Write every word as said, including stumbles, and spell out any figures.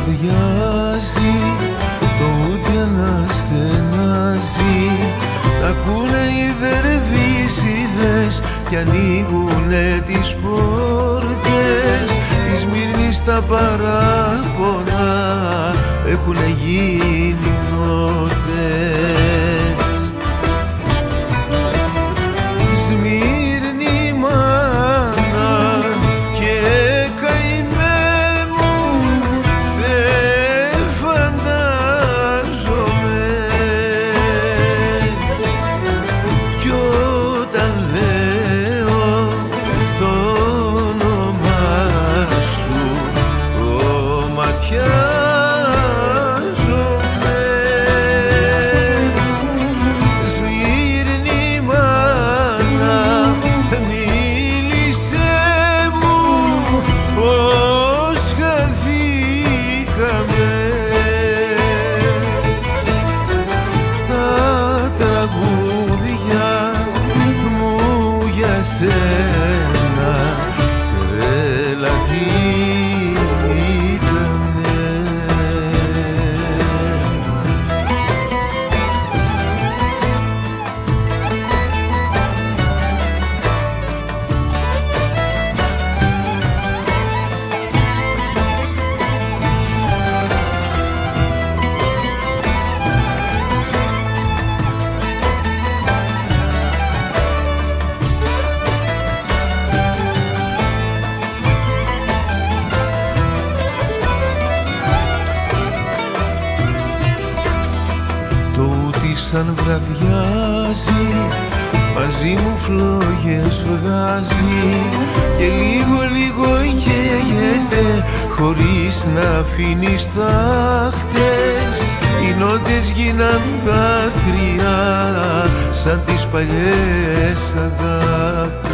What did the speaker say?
βραδιάζει, το ούτε αναστενάζει. Τ' ακούνε οι δερβίσιδες κι ανοίγουνε τις πόρτες. Τη Σμύρνης τα παράπονα έχουνε γίνει νότες. Σμύρνη μάνα και καημέ μου, σε φαντάζομαι κι όταν λέω το όνομά σου κομματιάζομαι. Σμύρνη μάνα, μίλησέ μου πως χαθήκαμε. Τα τραγούδια μου για σένα τρελαθήκανε. Το ούτι σαν βραδιάζει, μαζί μου φλόγες βγάζει και λίγο λίγο καίγεται χωρίς να αφήνει στάχτες. Οι νότες γίναν δάκρυα σαν τις παλιές αγάπες.